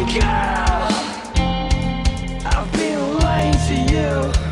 girl, I've been lying to you.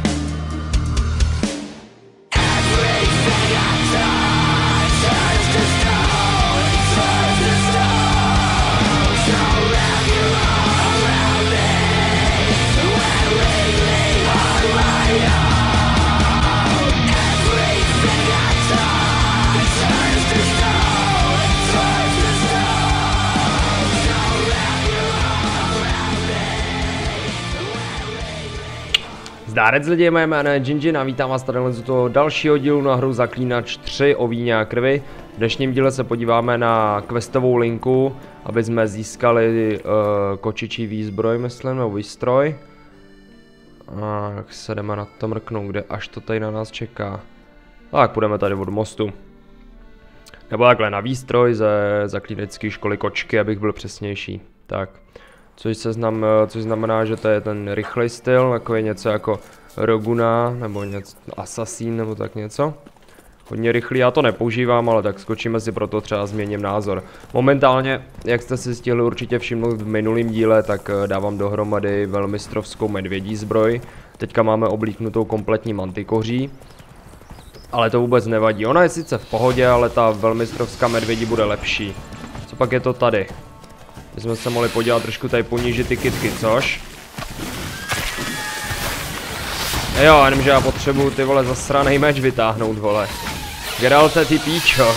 Everything I've done turns to stone, turns to stone. Surround you all around me, when lately on my own. Everything I've done turns to stone, turns to stone. Surround you all around me, when lately. Zdárec lidi, moje jméno je Jinjin a vítám vás tady z toho dalšího dílu na hru Zaklínač 3 o víně a krvi. V dnešním díle se podíváme na questovou linku, aby jsme získali kočičí výzbroj, myslím, nebo výstroj. A jak se jdeme na to mrknout, kde až to tady na nás čeká. Tak půjdeme tady od mostu. Nebo takhle na výstroj ze zaklínecké školy kočky, abych byl přesnější. Tak. Což znamená, že to je ten rychlej styl, takový něco jako Roguna, nebo něco, Assassin, nebo tak něco. Hodně rychlý, já to nepoužívám, ale tak skočíme si, proto třeba změním názor. Momentálně, jak jste si stihli určitě všimnout v minulém díle, tak dávám dohromady velmistrovskou medvědí zbroj. Teďka máme oblíknutou kompletní mantikoří. Ale to vůbec nevadí, ona je sice v pohodě, ale ta velmistrovská medvědí bude lepší. Co pak je to tady? My jsme se mohli podívat trošku tady ponížit ty kytky, což? Jo, jenom že já potřebuju ty vole zasranej meč vytáhnout, vole. Geralte, ty píčo.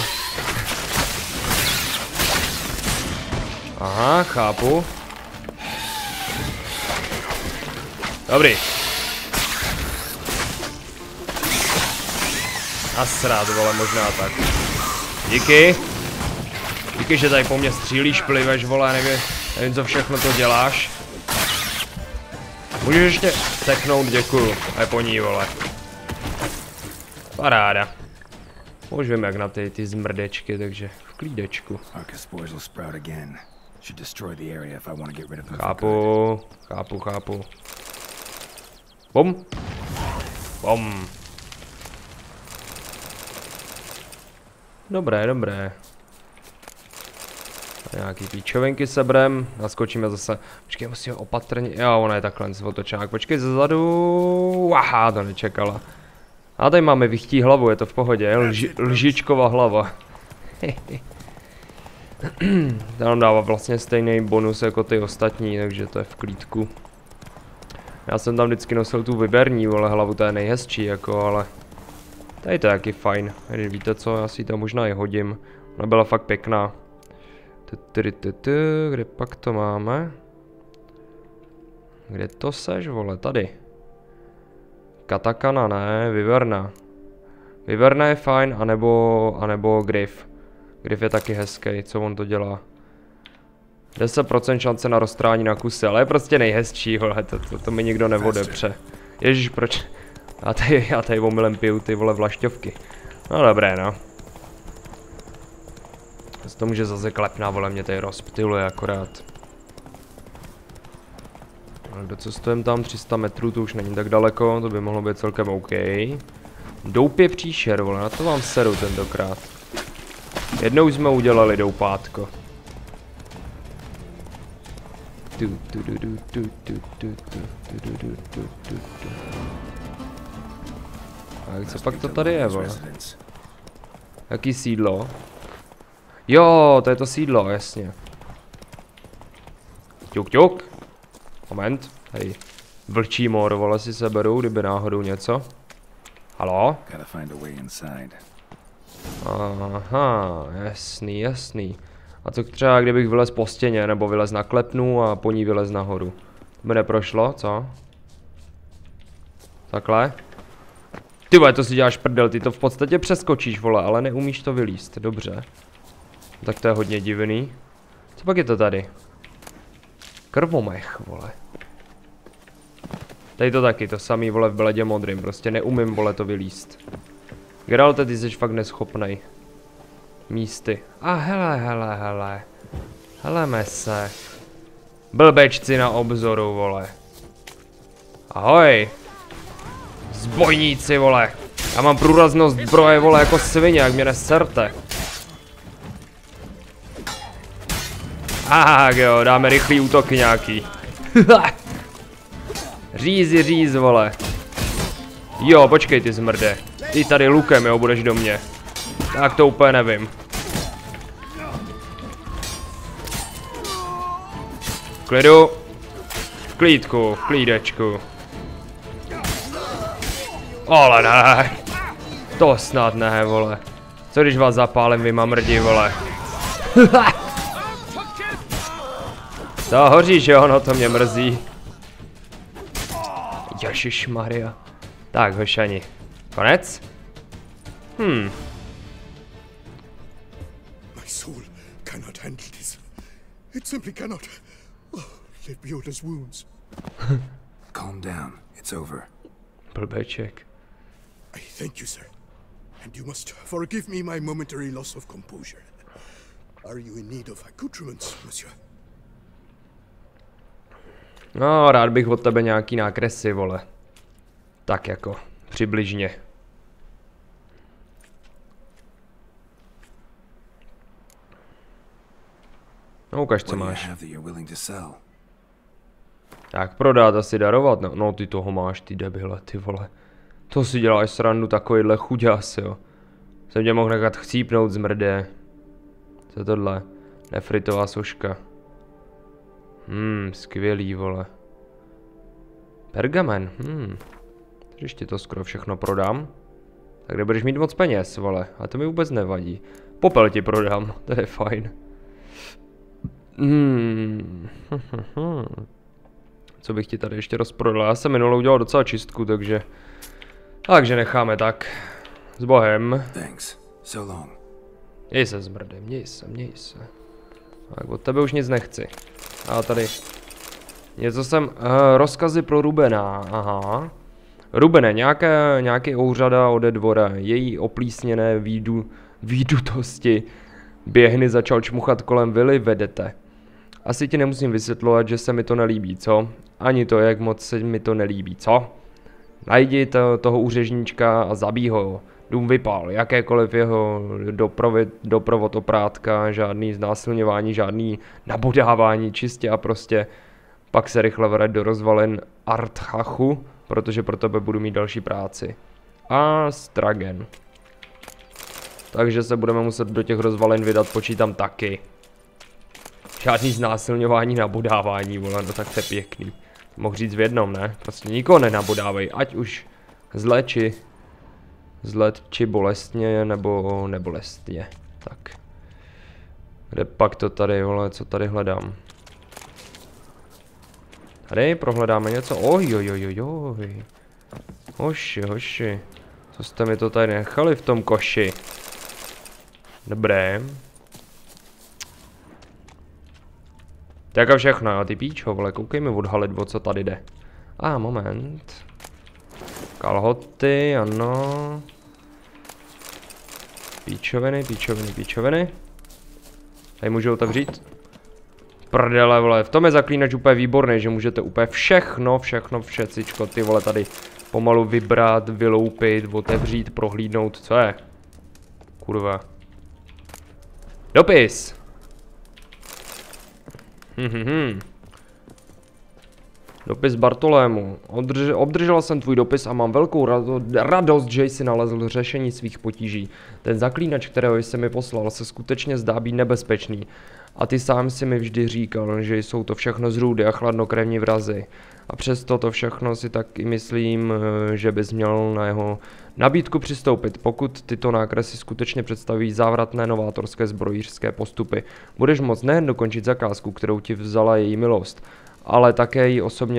Aha, chápu. Dobrý. Nasrát, vole, možná tak. Díky. Díky, že tady po mně střílíš, pliveš, vole, nevím, co všechno to děláš. Můžeš ještě seknout, děkuju. A je po ní, vole. Paráda. Už vím, jak na ty zmrdečky, takže v klídečku. Chápu. Bum. Bum. Dobré. Nějaký píčovinky sebrem, naskočíme zase. Počkej, musím opatrně, jo, ona je takhle otočák, počkej zezadu, aha, to nečekala. A tady máme vychtí hlavu, je to v pohodě, lžičková hlava. Ta nám dává vlastně stejný bonus jako ty ostatní, takže to je v klídku. Já jsem tam vždycky nosil tu vyberní, vole, hlavu, to je nejhezčí, jako, ale tady to je taky fajn, víte co, já si to možná i hodím, ona byla fakt pěkná. Kde pak to máme? Kde to seš, vole? Tady. Katakana, ne, Vyverna. Vyverna je fajn, anebo Griff. Griff je taky hezký, co on to dělá. 10% šance na roztrání na kusy, ale je prostě nejhezčí, vole, to mi nikdo neodepře. Ježíš, proč? Já tady omylem piju ty, vole, vlašťovky. No dobré, no. To může zase klepná, vole, mě tady rozptyluje akorát. Ale docestujeme tam 300 metrů, to už není tak daleko, to by mohlo být celkem OK. Doupě příšer, vole, na to vám seru tentokrát. Jednou jsme udělali doupátko. A co pak to tady je, vole? Jaký sídlo? Jo, to je to sídlo, jasně. Ťuk. Moment, hej. Vlčí mor, vole, si seberu, kdyby náhodou něco. Halo? Aha, jasný. A co třeba, kdybych vylez po stěně, nebo vylez na klepnu a po ní vylez nahoru? To by neprošlo, co? Takhle? Ty vole, to si děláš prdel, ty to v podstatě přeskočíš, vole, ale neumíš to vylíst, dobře. Tak to je hodně divný. Co pak je to tady? Krvomech, vole. Tady to taky, to samý, vole, v bledě modrým. Prostě neumím, vole, to vylíst. Geralte, ty jsi fakt neschopnej. Místy. A hele. Heleme se. Blbečci na obzoru, vole. Ahoj. Zbojníci, vole. Já mám průraznost zbroje, vole, jako svině, jak mě neserte. Tak jo, dáme rychlý útok nějaký. Říz, vole. Jo, počkej ty zmrde. Ty tady lukem, jo, budeš do mě. Tak to úplně nevím. Klidu. Klídku, klídečku. Ale ne. To snad ne, vole. Co když vás zapálím, vy mamrdi, vole. To hoříš, jo, no to mě mrzí. Ježišmarja. Tak, hošani. Konec? My soul cannot handle this. It simply cannot. Oh, let me out his wounds. Calm down. It's over. Blbeček. I thank you, sir. And you must forgive me my momentary loss of composure. Are you in need of accoutrements, monsieur? No, rád bych od tebe nějaký nákresy, vole. Tak jako, přibližně. No, ukaž, co máš. Tak prodat, asi darovat, no ty toho máš, ty debile, ty vole. To si děláš srandu, takovýhle chuďas, jo. Jsem tě mohl nechat chcípnout, zmrdé. Co je tohle? Nefritová soška. Skvělý, vole. Pergamen, Když ti to skoro všechno prodám, tak nebudeš mít moc peněz, vole. A to mi vůbec nevadí. Popel ti prodám, to je fajn. Co bych ti tady ještě rozprodal? Já jsem minulou udělal docela čistku, takže necháme tak. S Bohem. Měj se, zmrde, měj se. Tak od tebe už nic nechci. A tady něco jsem, rozkazy pro Rubena, aha. Rubene, nějaký ouřada ode dvora, její oplísněné výdutosti. Běhny začal čmuchat kolem vily, vedete. Asi ti nemusím vysvětlovat, že se mi to nelíbí, co? Ani to, jak moc se mi to nelíbí, co? Najdi toho úřežníčka a zabij ho. Dům vypál, jakékoliv jeho doprovod oprátka, žádný znásilňování, žádný nabodávání, čistě a prostě. Pak se rychle vrať do rozvalin Arthachu, protože pro tebe budu mít další práci. A Stragen. Takže se budeme muset do těch rozvalin vydat, počítám taky. Žádný znásilňování, nabodávání, vole, no tak to je pěkný. Mohl říct v jednom, ne? Prostě nikoho nenabodávej, ať už zle či bolestně, nebo nebolestně. Tak. Kde pak to tady, vole, co tady hledám? Tady prohledáme něco, ojojojojoj. Hoši. Co jste mi to tady nechali v tom koši? Dobré. Tak a všechno, jo, ty píčo, vole, koukej mi odhalit, o co tady jde. Moment. Kalhoty, ano. Píčoviny. Tady můžu otevřít. Prdele, vole, v tom je zaklínač úplně výborný, že můžete úplně všechno, všecičko, ty vole, tady pomalu vybrat, vyloupit, otevřít, prohlídnout, co je? Kurva. Dopis! Dopis Bartolému. Obdržela jsem tvůj dopis a mám velkou radost, že jsi nalezl řešení svých potíží. Ten zaklínač, kterého jsi mi poslal, se skutečně zdá být nebezpečný. A ty sám si mi vždy říkal, že jsou to všechno zrůdy a chladnokrevní vrazy. A přesto to všechno si taky myslím, že bys měl na jeho nabídku přistoupit. Pokud tyto nákresy skutečně představují závratné novátorské zbrojířské postupy, budeš moct nejen dokončit zakázku, kterou ti vzala její milost, ale také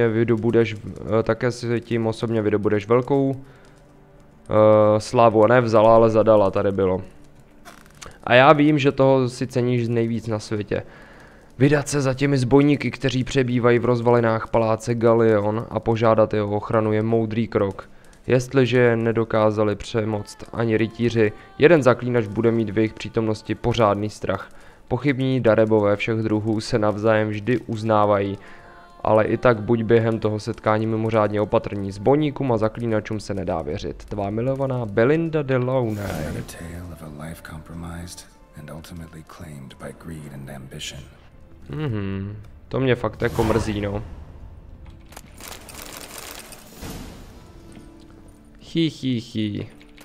si tím osobně vydobudeš velkou slávu. Ne vzala, ale zadala, tady bylo. A já vím, že toho si ceníš nejvíc na světě. Vydat se za těmi zbojníky, kteří přebývají v rozvalinách paláce Galion a požádat jeho ochranu je moudrý krok. Jestliže je nedokázali přemoct ani rytíři, jeden zaklínač bude mít v jejich přítomnosti pořádný strach. Pochybní darebové všech druhů se navzájem vždy uznávají, ale i tak buď během toho setkání mimořádně opatrní. Zbojníkům a zaklínačům se nedá věřit. Tvá milovaná Belinda Delaunay. To mě fakt jako mrzí, no. Chy.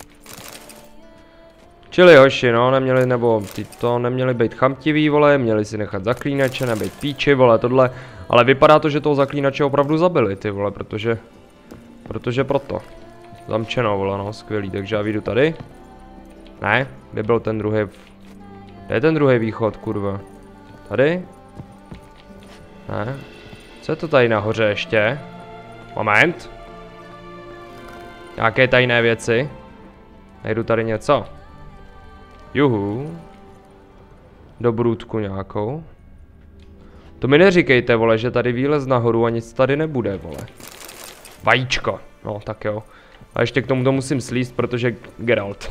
Čili hoši, no, neměli, nebo ty to neměli být chamtiví, vole, měli si nechat zaklínače, nebejt píči, vole, tohle. Ale vypadá to, že toho zaklínače opravdu zabili, ty vole, protože proto. Zamčeno, vole, no, skvělý, takže já vyjdu tady. Ne, kde byl ten druhý? Kde je ten druhý východ, kurva? Tady? Ne. Co je to tady nahoře ještě? Moment. Nějaké tajné věci. Najdu tady něco. Juhu. Dobrůdku nějakou. To mi neříkejte, vole, že tady výlez nahoru a nic tady nebude, vole. Vajíčko. No, tak jo. A ještě k tomu to musím slíst, protože Geralt.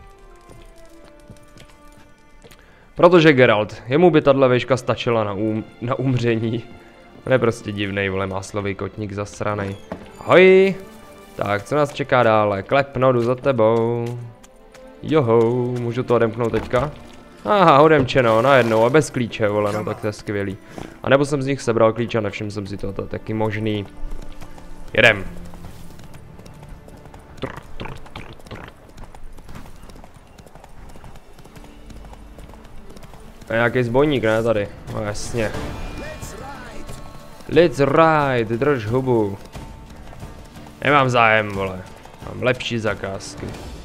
Protože Geralt. Jemu by tahle vejška stačila na umření. On je prostě divnej, vole, máslový kotník zasranej. Ahoj. Tak, co nás čeká dále? Klepno, jdu za tebou. Joho, můžu to odemknout teďka? Aha, odemčeno, najednou a bez klíče, vole, no tak to je skvělý. A nebo jsem z nich sebral klíč a nevšiml jsem si to je taky možný. Jedem. A nějaký zbojník, ne, tady? No jasně. Let's ride, drž hubu. Nemám zájem, vole. Mám lepší zakázky.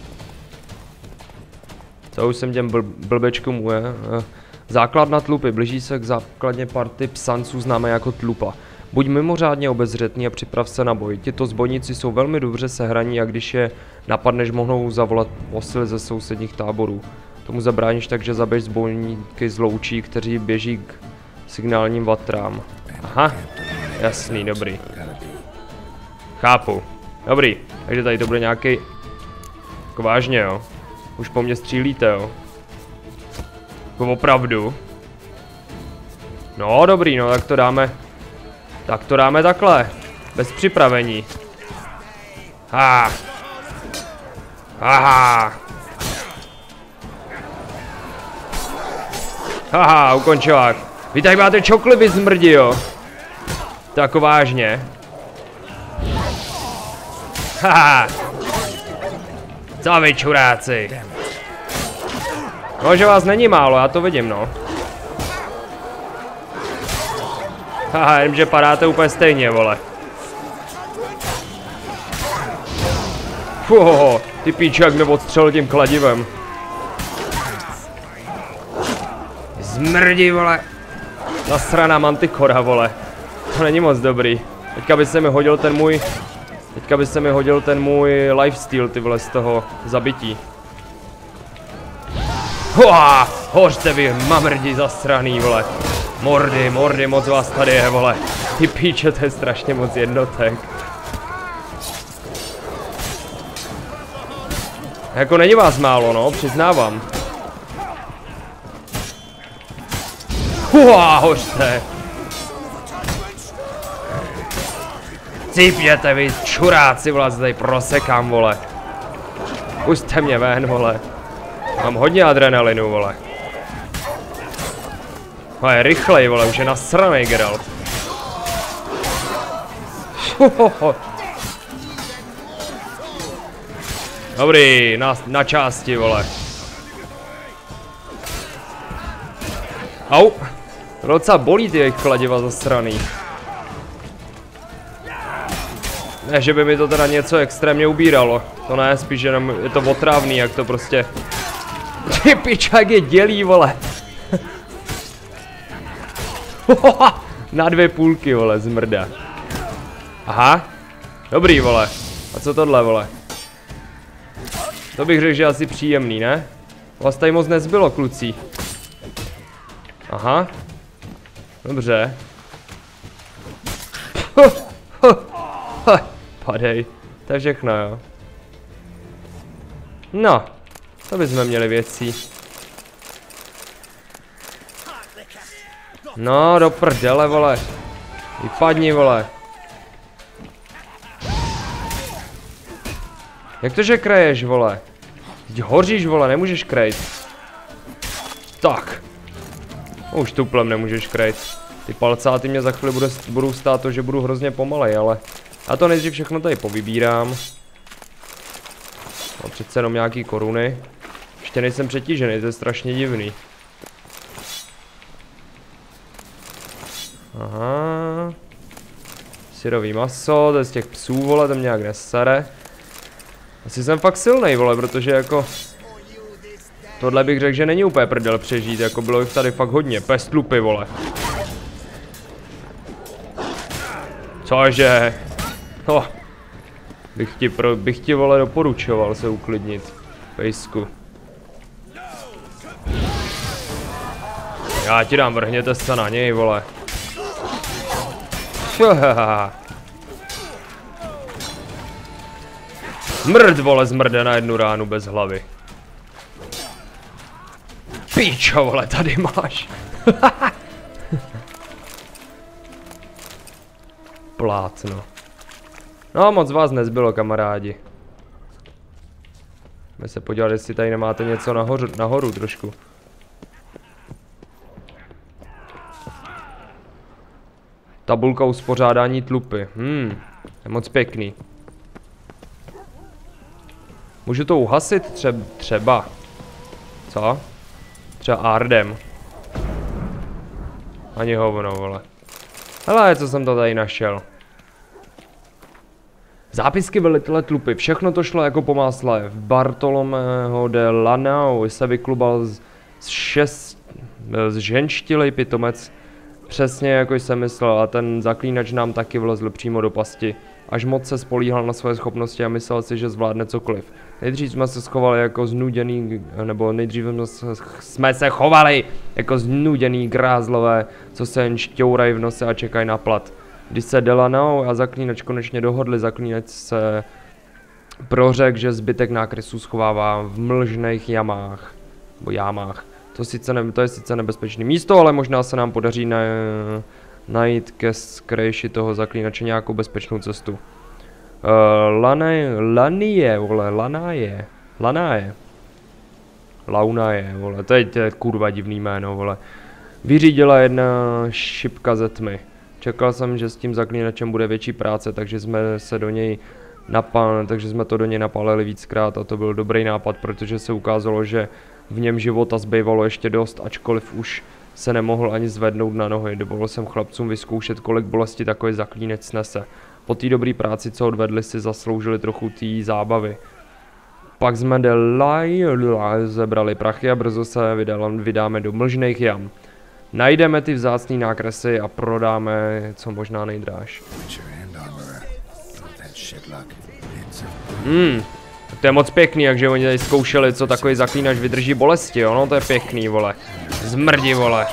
Co už jsem těm blbečkům uje? Základna tlupy. Blíží se k základně party psanců známé jako tlupa. Buď mimořádně obezřetný a připrav se na boj. Tito zbojníci jsou velmi dobře sehraní a když je napadneš, mohou zavolat posily ze sousedních táborů. Tomu zabráníš tak, že zabiješ zbojníky z loučí, kteří běží k signálním vatrám. Aha, jasný, dobrý. Chápu. Dobrý, takže tady to bude nějaký. Jako vážně, jo. Už po mně střílíte, jo. Jako opravdu. No, dobrý, no, tak to dáme. Tak to dáme takhle. Bez připravení. Aha. Aha. Haha, ukončilák. Vy tady máte čokoliv, vy zmrdi, jo. To jako vážně. Haha. Co vy čuráci? No, že vás není málo, já to vidím, no. Haha, jenom že padáte úplně stejně, vole. Fuhoho, ty píče, jak mě odstřelil tím kladivem. Zmrdi, vole. Nasraná mantikora, vole. To není moc dobrý. Teďka by se mi hodil ten můj lifestyle, ty vole, z toho zabití. Hoa, hořte vy, mamrdi zasraný, vole. Mordy, moc vás tady je, vole. Ty píče, to je strašně moc jednotek. Jako není vás málo, no, přiznávám. Hoa, hořte. Cípněte vy, čuráci, vole, tady prosekám, vole. Pusťte mě ven, vole. Mám hodně adrenalinu, vole. Ale rychlej, vole, už je nasranej Geralt. Dobrý, na části, vole. Au. To docela bolí ty jejich kladiva zasraný. Ne, že by mi to teda něco extrémně ubíralo. To ne, spíš jenom je to otrávný, jak to prostě. Ty pičák je dělí, vole. Na 2 půlky, vole, zmrda. Aha. Dobrý, vole. A co tohle, vole? To bych řekl, že asi příjemný, ne? Vás tady moc nezbylo, kluci. Aha. Dobře. Padej. To je všechno, jo. No. To bychom měli věcí. No, do prdele, vole. Vypadni, vole. Jak to, že kraješ, vole? Teď hoříš, vole, nemůžeš krejt. Tak. Už tuplem nemůžeš krejt. Ty palcáty mě za chvíli budou stát to, že budu hrozně pomalej, ale... Já to nejdřív všechno tady povybírám. No přece jenom nějaký koruny. Ještě nejsem přetížený, to je strašně divný. Aha. Syrový maso, to je z těch psů, vole, to mě nějak nesere. Asi jsem fakt silnej, vole, protože jako... Tohle bych řekl, že není úplně prdel přežít, jako bylo jich tady fakt hodně, pestlupy, vole. Cože? Oh. Bych ti, vole, doporučoval se uklidnit. Pejsku. Já ti dám, vrhněte se na něj, vole. Mrd, vole, zmrde na jednu ránu bez hlavy. Píčo, vole, tady máš. Plátno. No, moc vás nezbylo, kamarádi. Jdeme se podívat, jestli tady nemáte něco nahoru trošku. Tabulka uspořádání tlupy. Je moc pěkný. Můžu to uhasit třeba. Co? Třeba Ardem. Ani hovno, vole. Hele, co jsem to tady našel. Zápisky velitele tlupy. Všechno to šlo jako po másle. Bartolomeho de Lanao se vyklubal z ženštilej pitomec. Přesně jako jsem myslel, a ten zaklínač nám taky vlezl přímo do pasti. Až moc se spolíhal na svoje schopnosti a myslel si, že zvládne cokoliv. Nejdřív jsme se schovali jako znuděný, nebo nejdřív jsme se chovali jako znuděný grázlové, co se jen šťourají v nose a čekají na plat. Když se Delanao a zaklínač konečně dohodli, zaklínač se prořekl, že zbytek nákresů schovává v mlžných jamách. Nebo jámách. To je sice nebezpečné místo, ale možná se nám podaří najít ke skrejši toho zaklínače nějakou bezpečnou cestu. Launaje, vole, to je kurva divný jméno, vole. Vyřídila jedna šipka ze tmy. Čekal jsem, že s tím zaklínačem bude větší práce, takže jsme to do něj napálili víckrát a to byl dobrý nápad, protože se ukázalo, že v něm života zbývalo ještě dost, ačkoliv už se nemohl ani zvednout na nohy. Dovolil jsem chlapcům vyzkoušet, kolik bolesti takový zaklínec snese. Po té dobré práci, co odvedli, si zasloužili trochu té zábavy. Pak jsme zebrali prachy a brzo se vydáme do mlžných jam. Najdeme ty vzácný nákresy a prodáme co možná nejdráž. To je moc pěkný, jakže oni tady zkoušeli, co takový zaklínač vydrží bolesti, jo, no to je pěkný, vole. Zmrdi, vole.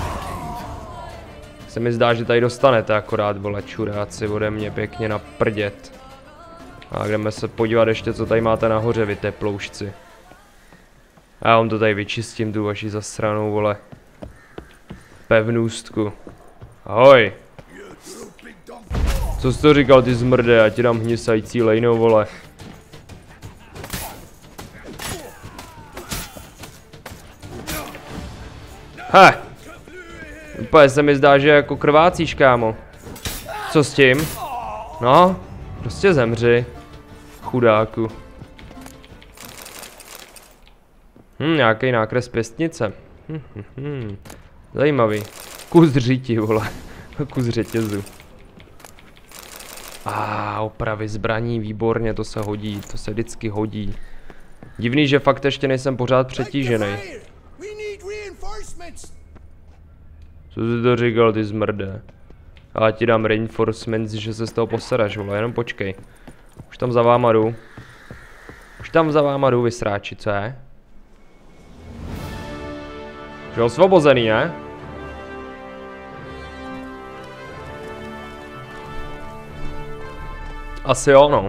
Se mi zdá, že tady dostanete akorát, vole, čuráci, ode mě pěkně naprdět. A jdeme se podívat ještě, co tady máte nahoře, vy teploušci. Já vám to tady vyčistím, tu vaši zasranou, vole. Pevnůstku. Ahoj. Co jsi to říkal, ty zmrde, já ti dám hnisající lejnou, vole. He. Úplně se mi zdá, že jako krvácíš, kámo. Co s tím? No, prostě zemři. Chudáku. Nějaký nákres pěstnice. Zajímavý. Kus dříti, vole. Kus řetězu. Opravy zbraní, výborně, to se hodí, to se vždycky hodí. Divný, že fakt ještě nejsem pořád přetížený. Co jsi to říkal, ty zmrde? Já ti dám reinforcements, že se z toho poseraš, vole, jenom počkej. Už tam za váma jdu. Vysráči, co je? Už je osvobozený, ne? Asi jo, no.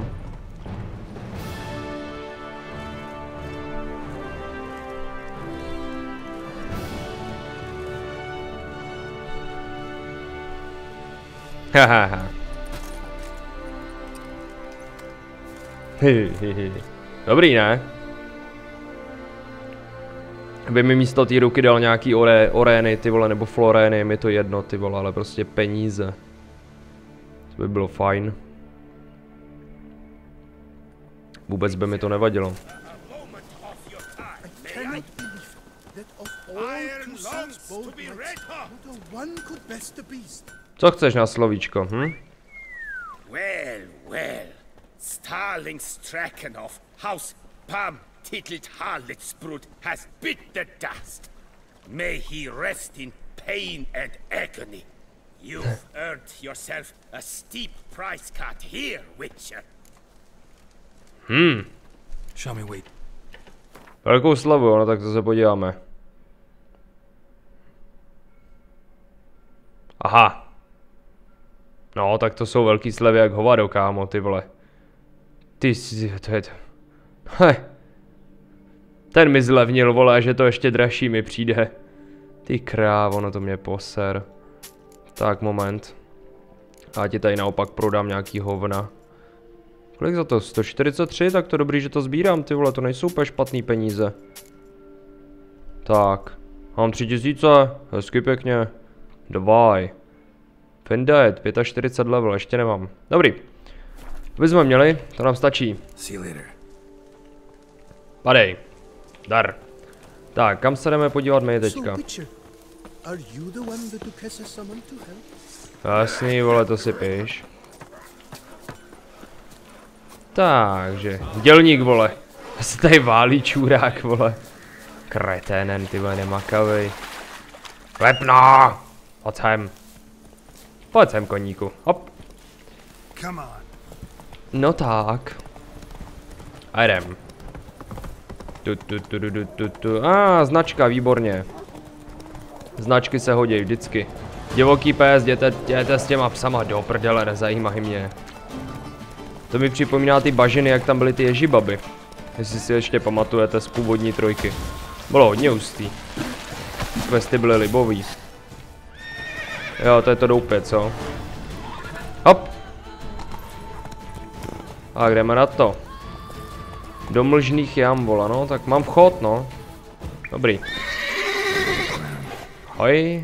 Hahaha. Dobrý, ne? Aby mi místo té ruky dal nějaký orény, ty vole, nebo florény, mi to jedno, ty vole, ale prostě peníze. To by bylo fajn. Vůbec by mi to nevadilo. Co chceš na slovíčko, hm? Well, well. Starling Strakenhoff, House Pam Tittled Harlotsbrud has bit the dust. May he rest in pain and agony. You've earned yourself a steep price cut here, Witcher. Show me, wait. Velkou slavu, no tak to se podíváme. Aha. No, tak to jsou velký slevy jak hovado, kámo, ty vole. Ty si, to je to. Hej. Ten mi zlevnil, vole, že to ještě dražší mi přijde. Ty krávo, no to mě poser. Tak, moment. A ti tady naopak prodám nějaký hovna. Kolik za to? 143? Tak to dobrý, že to sbírám, ty vole, to nejsou úplně špatný peníze. Tak. Mám 3000, hezky pěkně. Dvaj. Findiet, 45 level, ještě nemám. Dobrý. To bychom měli, to nám stačí. Padej. Dar. Tak, kam se jdeme podívat my teďka? Jasný, vole, to si píš. Takže, dělník, vole. Se tady válí čurák, vole. Kreténen, ty vole, nemakavej. Lepno! Pojď sem. Pojď sem, koníku, hop. No tak. A jdem. Značka, výborně. Značky se hodí vždycky. Divoký pes, jděte s těma psama do prdele, nezajímají mě. To mi připomíná ty bažiny, jak tam byly ty ježibaby. Jestli si ještě pamatujete z původní trojky. Bylo hodně hustý. Questy byly libový. Jo, to je to doupě, co? Hop! A jdeme na to. Do mlžných jam, vola, no, tak mám vchod, no. Dobrý. Hoj.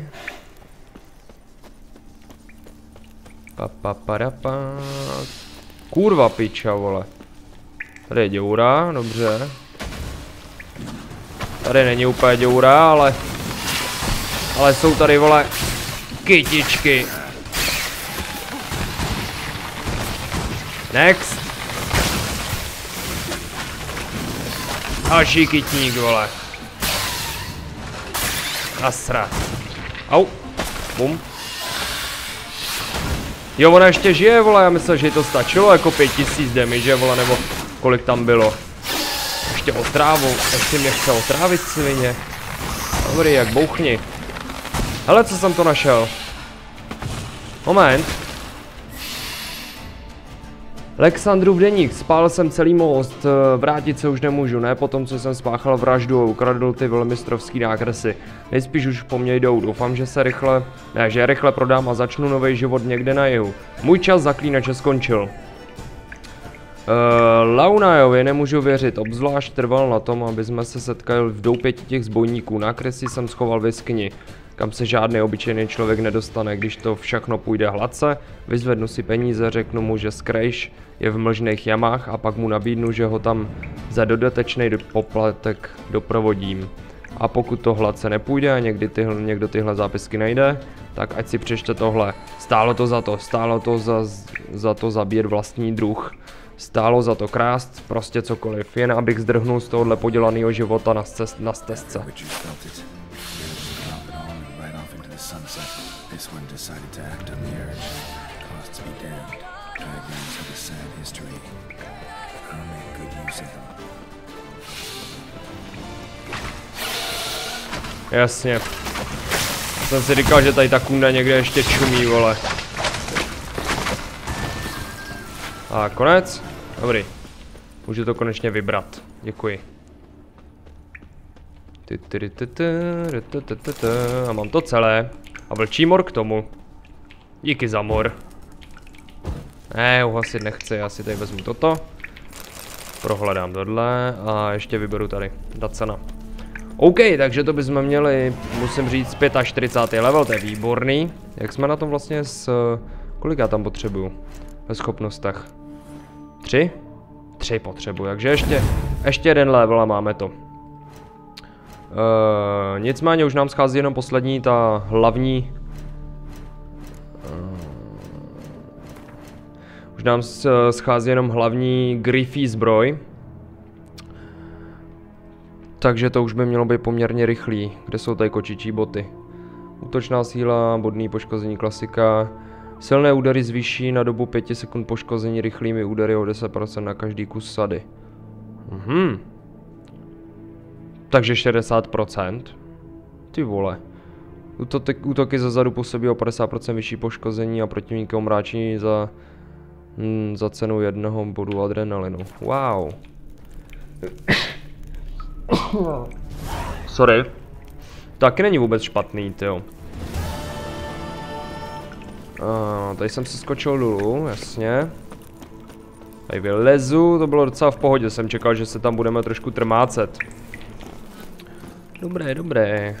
Kurva piča, vole. Tady je děura, dobře. Tady není úplně děura, ale jsou tady, vole, kytičky. Next. Další kytník, vole. Nasrat. Au. Bum. Jo, ona ještě žije, vole, já myslel, že jí to stačilo jako 5000 damage, vole, nebo kolik tam bylo. Ještě otrávu, ještě mě chce otrávit svině. Dobrý, jak bouchni. Hele, co jsem to našel. Moment. Lexandrův deník, spálil jsem celý most, vrátit se už nemůžu, ne potom, co jsem spáchal vraždu a ukradl ty velmistrovský nákresy. Nejspíš už po mně jdou, doufám, že je rychle prodám a začnu nový život někde na jihu. Můj čas zaklínače skončil. Launajovi nemůžu věřit, obzvlášť trval na tom, aby jsme se setkali v doupěti těch zbojníků. Nákresy jsem schoval v jeskyni, kam se žádný obyčejný člověk nedostane. Když to všechno půjde hladce, vyzvednu si peníze, řeknu mu, že Skrejš je v mlžných jamách a pak mu nabídnu, že ho tam za dodatečný poplatek doprovodím. A pokud to hladce nepůjde a někdo tyhle zápisky najde, tak ať si přečte tohle. Stálo to za to zabít vlastní druh. Stálo za to krást, prostě cokoliv, jen abych zdrhnul z tohohle podělaného života na stezce. Jasně. Jsem si říkal, že tady ta kunda někde ještě čumí, vole. A konec? Dobrý. Můžu to konečně vybrat. Děkuji. A mám to celé. A vlčí mor k tomu. Díky za mor. Ne, uhasit nechci, já si tady vezmu toto. Prohledám tohle a ještě vyberu tady Dacana. OK, takže to bychom měli, musím říct, 45. level, to je výborný. Jak jsme na tom vlastně s... Kolik já tam potřebuju? Ve schopnostech. 3? 3 potřebuji, takže ještě jeden level a máme to. Nicméně už nám schází jenom poslední, ta hlavní... Už nám schází jenom hlavní Griffy zbroj. Takže to už by mělo být poměrně rychlý. Kde jsou tady kočičí boty? Útočná síla, bodný poškození klasika. Silné údery zvýší na dobu 5 sekund poškození rychlými údery o 10% na každý kus sady. Takže 60%. Ty vole. Útoky ze zadu působí o 50% vyšší poškození a protivníka omráčí za cenu 1 bodu adrenalinu. Wow. Sorry. Taky není vůbec špatný, tyjo. Tady jsem se skočil dolů, jasně. Tady vylezu, to bylo docela v pohodě, jsem čekal, že se tam budeme trošku trmácet. Dobré, dobré.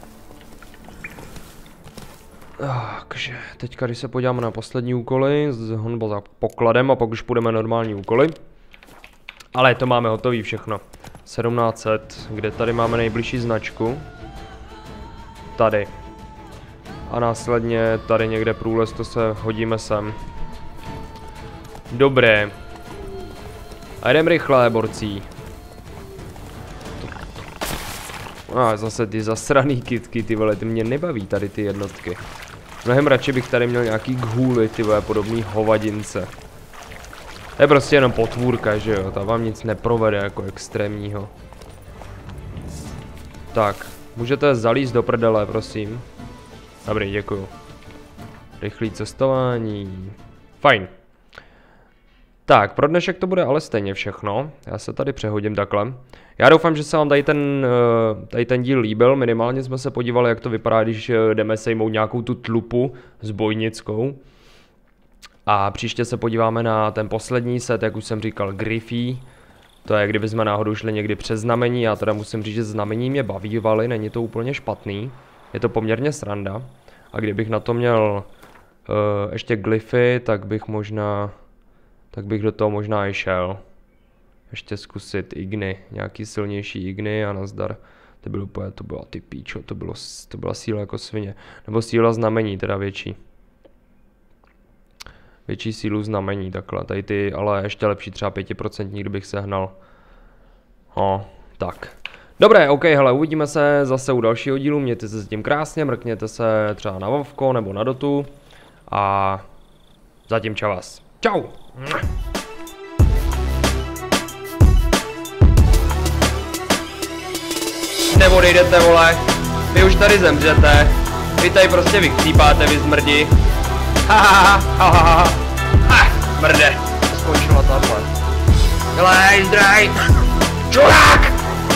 Takže, teďka když se podíváme na poslední úkoly, honba za pokladem a pak už půjdeme normální úkoly. Ale to máme hotový všechno. 1700, kde tady máme nejbližší značku. Tady. A následně tady někde průlez, to se hodíme sem. Dobré. A jdem rychle, borcí. Zase ty zasraný kitky, ty vole, ty mě nebaví tady ty jednotky. Mnohem radši bych tady měl nějaký ghouly, ty vole, podobný hovadince. To je prostě jenom potvůrka, že jo, ta vám nic neprovede jako extrémního. Tak, můžete zalízt do prdele, prosím. Dobrý, děkuju. Rychlý cestování. Fajn. Tak, pro dnešek to bude ale stejně všechno. Já se tady přehodím takhle. Já doufám, že se vám tady ten díl líbil. Minimálně jsme se podívali, jak to vypadá, když jdeme sejmout nějakou tu tlupu zbojnickou. A příště se podíváme na ten poslední set, jak už jsem říkal, Griffy. To je, kdyby jsme náhodou šli někdy přes znamení. Já teda musím říct, že znamení mě bavívaly, není to úplně špatný. Je to poměrně sranda. A kdybych na to měl ještě glyfy, tak bych do toho možná i šel. Ještě zkusit igny, nějaký silnější igny a nazdar. To byla ty píčo, to byla síla jako svině. Nebo síla znamení, teda větší. Větší sílu znamení, takhle. Tady ty, ale ještě lepší, třeba 5%, kdybych sehnal. Tak. Dobré, OK, hele, uvidíme se zase u dalšího dílu, mějte se s tím krásně, mrkněte se třeba na Vovko nebo na Dotu. A zatím čavas. Čau! Neodejdete, vole. Vy už tady zemřete. Vy tady prostě vychcípáte, vy zmrdi. Mrde. Skončila tahle. Hele, zdraj. Čurák!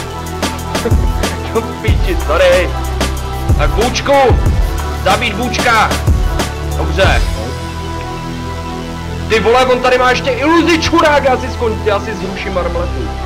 Píči, sorry. Tak bůčku. Zabít bůčka. Dobře. Ty vole, on tady má ještě iluzi, čurák, já si zruším marmletu.